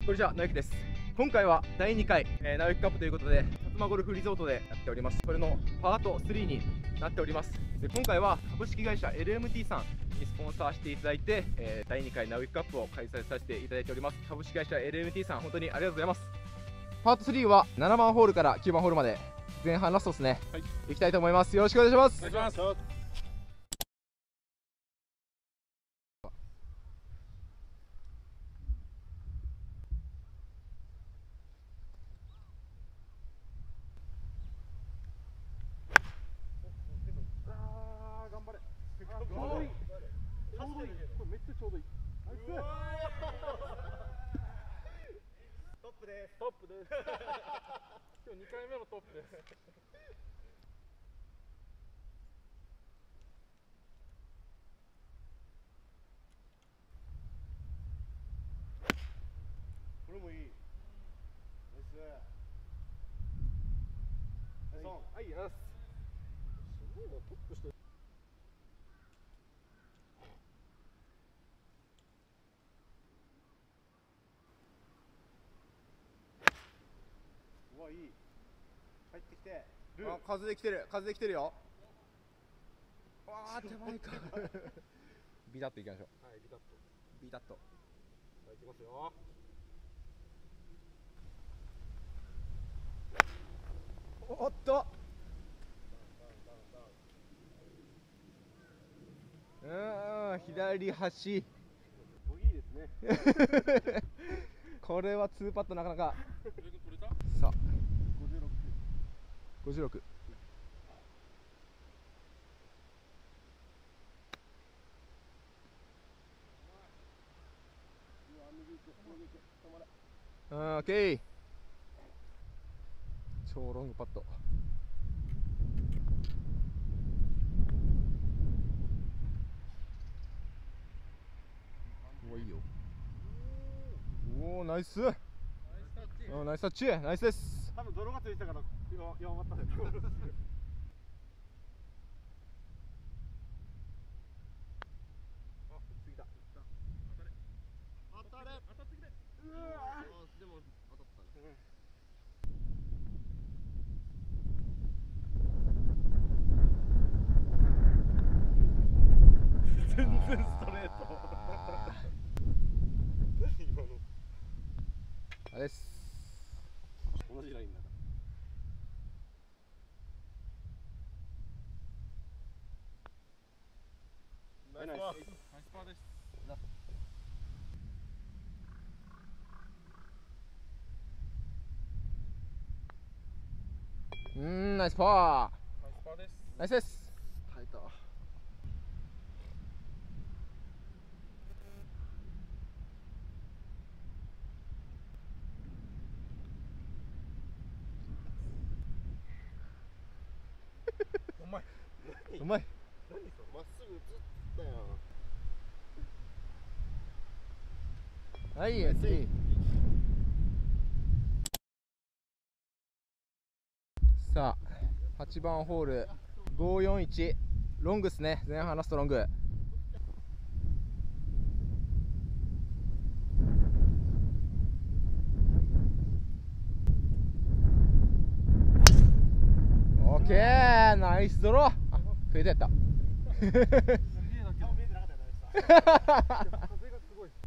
こんにちは、直之です。今回は第2回、直之カップということで、薩摩ゴルフリゾートでやっております。これのパート3になっております。で今回は株式会社 LMT さんにスポンサーしていただいて、第2回直之カップを開催させていただいております。株式会社 LMT さん、本当にありがとうございます。パート3は7番ホールから9番ホールまで前半ラストですね、はい、いきたいと思います。よろしくお願いします。 お願いします。頑張れ。ちょうどいい。これめっちゃちょうどいい。ナイス。トップです。トップです。今日2回目のトップです。これもいい。ナイス。はい、よし。すごいな、トップしてる。うわ、いい。入ってきて。 あ、風で来てる、風で来てるよ。わあ、手前か。ビタッといきましょう。 はい、ビタッと。 ビタッと。 さあ、いきますよ。 おっと。左端。 ボギーですね。 これは2パットなかなか。さあ、56。オッケー。超ロングパット。お、いいよ。おお、ナイス。ナイスタッチ。ナイスです。 多分泥がついたから弱まったね。全然ストレート。何今の。 あれです。 同じラインだから。ナイスパーです。 ナイスパー。 ナイスパーです。 ナイスです。 耐えた。うまい。 うまい。 何それ、まっすぐ打つったよ。 はい、いい。さあ、8番ホール541ロングですね。前半ラストロング。オッケー、ナイスドロー。あ、フェードやった。 風がすごい。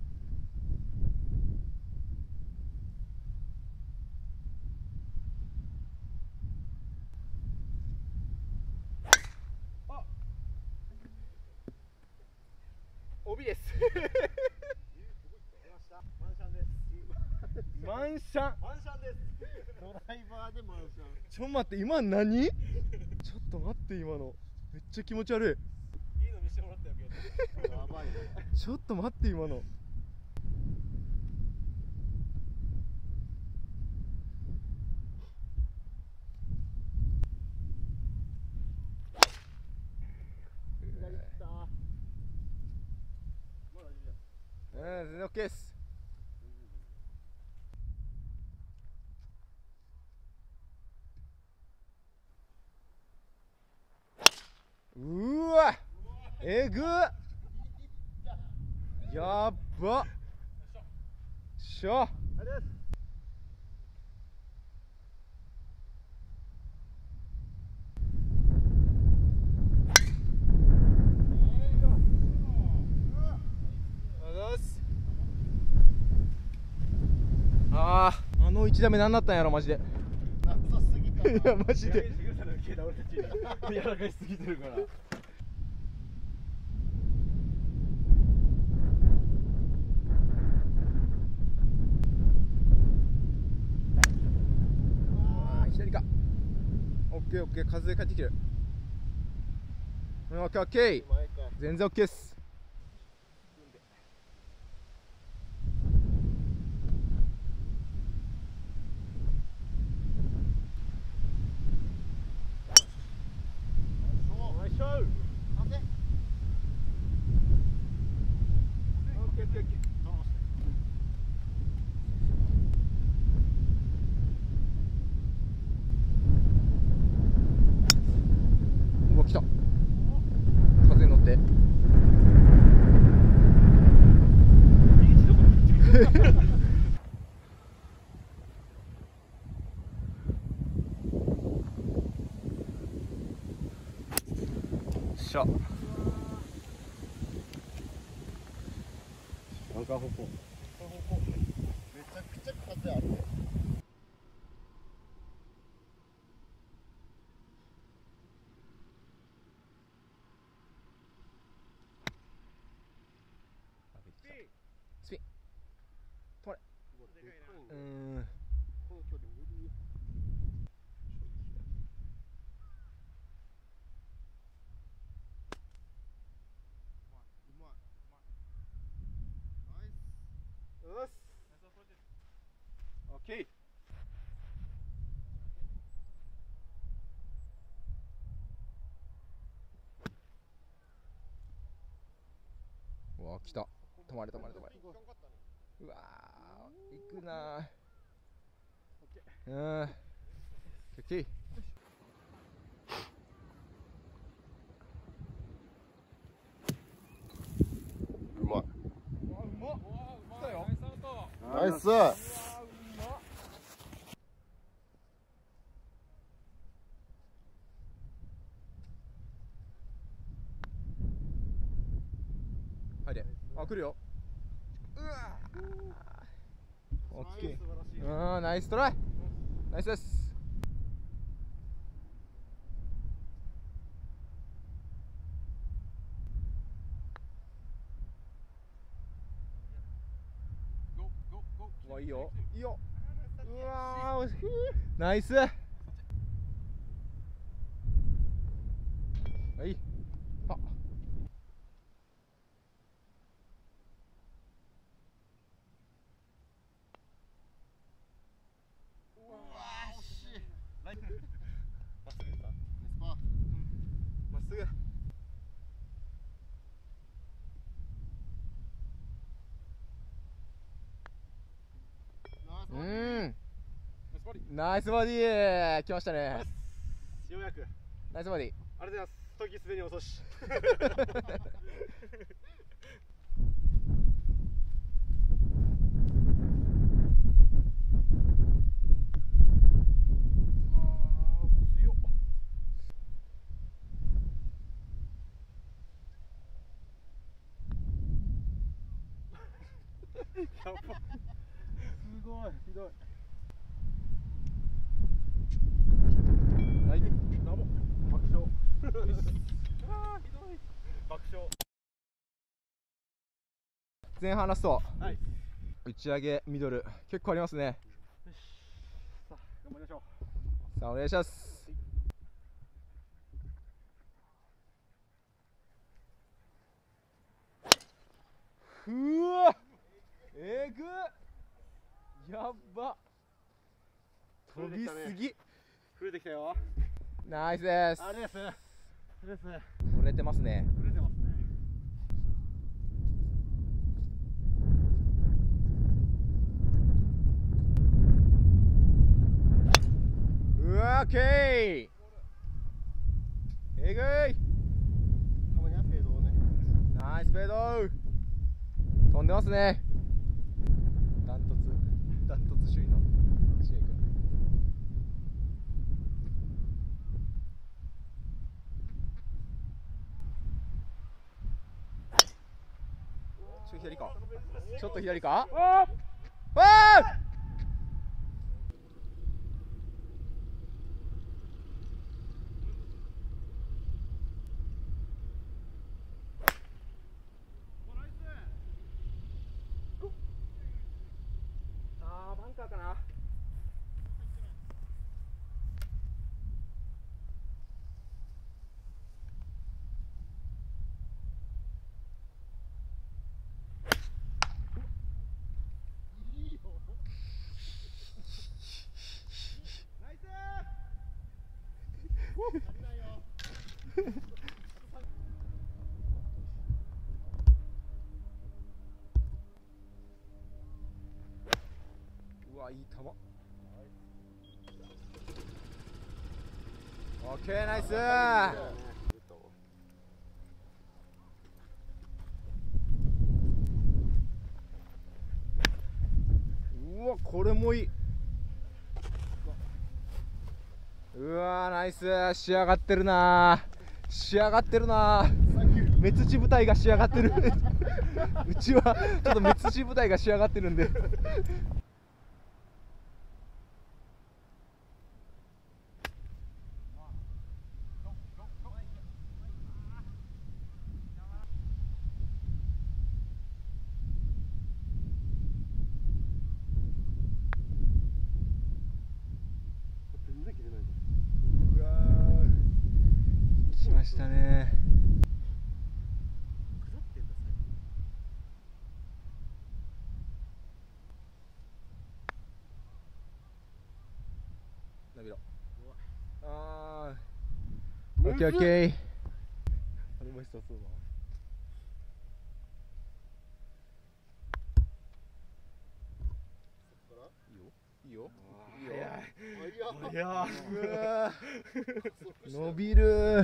あ、帯です。マンシャンです。 マンシャン。 マンシャンです。ドライバーでマンシャン。 ちょっと待って、今何？ちょっと待って、今のめっちゃ気持ち悪い。 いいの見せてもらったよけど。やばいね。 ちょっと待って、今の。 左行った。まだいいや。 全然 OK です。うわ、えぐっ、やっばっしょ。 あれあの1打目何だったんやろマジで。 なさすぎたな。 いやマジで。 俺たち柔らかいすぎてるから。 左か。オッケーオッケー、風で帰ってきてる。オッケーオッケー、全然オッケーっす。来た。風に乗ってしゃ。 バンカー方向。めちゃくちゃ風あるね。 スピン止まれ。 この距離無理。 よし。オッケー。うわ来た。止まれ止まれ止まれ。うわー行くなー。オッケー。 うまい。 うまっ。来たよ。 ナイス。 入れ。あ、来るよ。うわー。オッケー。ナイストライ。ナイスです。うわ、いいよ。いいよ。うわー、惜しい。ナイス。はい。あ。まっすぐ。ナイスバディー。来ましたね。 ようやく。 ナイスバディー。 ありがとうございます。時すでに遅し。やば。すごい。ひどい。 はい。 ナモ。爆笑。ああ、ひどい。爆笑。 前半ラスト。 はい。 打ち上げミドル結構ありますね。 よし。さあ、頑張りましょう。さあ、お願いします。うわ。えぐ。やっば。飛びすぎ。 増えてきたよ。 ナイスです。 あれです。 触れてますね。 触れてますね。 うわ、オッケー。えぐい。 たまにはフェードをね。 ナイスフェード。飛んでますね。ダントツ。 左か。ちょっと左か。 おーわー。バンカーかな。うわ、いい球。オッケー、ナイスー。うわ、これもいい。うわー、ナイスー。仕上がってるなー。仕上がってるなー。目土部隊が仕上がってる。うちはちょっと目土部隊が仕上がってるんで。 全然切れないじうわー、来ましたね。 ゃん。下ってんだ最伸びろ。あー、オッケーオッケー。 あれも久そうだ。 いいよ。いいよ。 いやうわー、伸びる。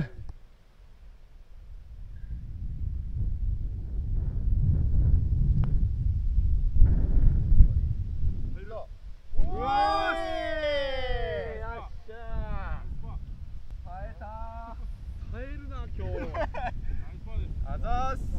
うわー、やったー。耐えたー。 耐えるな今日。 あざーす。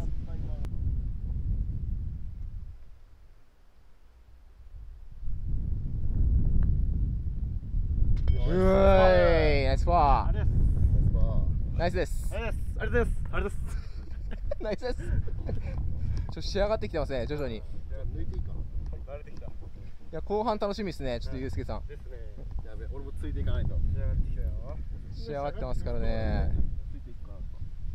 うわーい、ナイスファー。 あれです。 ナイスです。 あれです。あれです。あれです。 ナイスです。仕上がってきてますね、徐々に。 抜いていいか。慣れてきた。 いや、後半楽しみですね、ちょっとゆうすけさん。 ですね。やべ、俺もついていかないと。仕上がってきたよ。 仕上がってますからね。 ついていくかなと。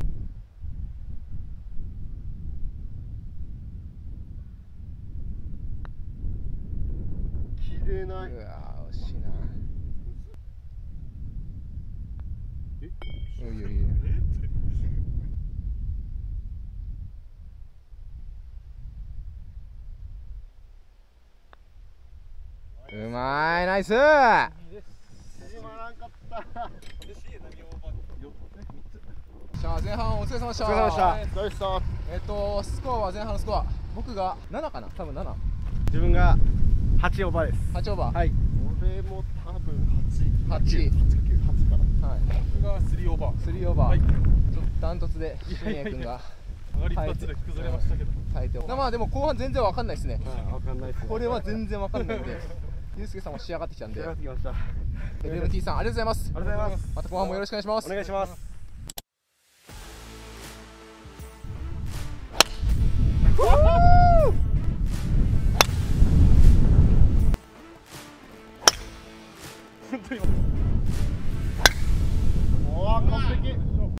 切れない。 うわー、惜しいな。 え？ いいよいいよ。うまい、ナイスー。 縮まらんかった。 じゃあ前半お疲れ様でした。 お疲れ様でした。お疲れ様でした。 スコアは前半のスコア、僕が7かな、多分7。 自分が8オーバーです。 8オーバー。 はい。俺も多分8。 8。 8かな。 はい。 僕が3オーバー。 3オーバー。 はい。 ちょっとダントツで新栄君が上がり一発で崩れましたけど。 耐えて。まあでも後半全然わかんないですね。 わかんないですね。 これは全然わかんないんで、ゆうすけさんも仕上がってきたんで。 仕上がってきました。 LMT さんありがとうございます。 ありがとうございます。 また後半もよろしくお願いします。 お願いします。本当に。おお、完璧。